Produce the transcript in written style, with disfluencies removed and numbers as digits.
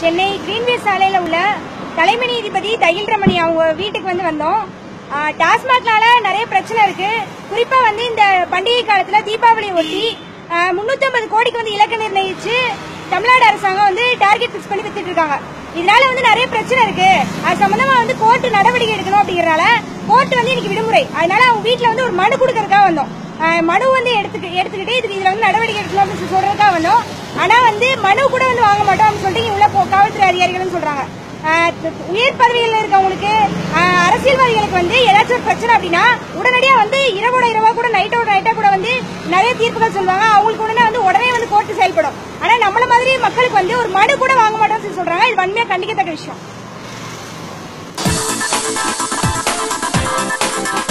Chennai Greenway சாலையில உள்ள தலைமை நீதிபதி தையல் ரமணி அவங்க வீட்டுக்கு வந்தோம். டாஸ்மாக்னால நிறைய பிரச்சனை இருக்கு. குறிப்பா இந்த பண்டிகை காலத்துல தீபாவளி ஒட்டி 350 கோடிக்கு இலக்கு நிர்ணயிச்சு தமிழ்நாடு அரசாங்கம் டார்கெட் பிக்ஸ் பண்ணி வித்துட்டு இருக்காங்க. இதனால நிறைய பிரச்சனை இருக்கு. அது சம்பந்தமா கோர்ட் நடவடிக்கை எடுக்கணும் அப்படிங்கறனால கோர்ட் இன்னைக்கு விடுமுறை. அதனால அவங்க வீட்டுல ஒரு மனு கொடுக்கறதுக்காக வந்தோம். மனு எடுத்துக்கிட்டு இதுல நடவடிக்கை எடுக்கணும் அப்படின்னு சொல்றதுக்காக வந்தோம். ஆனா மனு கூட வாங்க மாட்டோம் அப்படின்னு சொல்லிட்டு உள்ள காவல்துறை அதிகாரிகள் சொல்றாங்க. உயர் பதவிகள் இருக்கவங்களுக்கு அரசியல்வாதிகளுக்கு ஏதாச்சும் ஒரு பிரச்சனை அப்படின்னா உடனடியா இரவோட இரவா கூட நைட்டோட நைட்டா கூட நிறைய தீர்ப்புகள் சொல்லுவாங்க. அவங்களுக்கு உடனே கோர்ட்டு செயல்படும். ஆனா நம்மள மாதிரி மக்களுக்கு ஒரு மனு கூட வாங்க மாட்டோம்னு சொல்றாங்க. இது வன்மையா கண்டிக்கத்தக்க விஷயம்.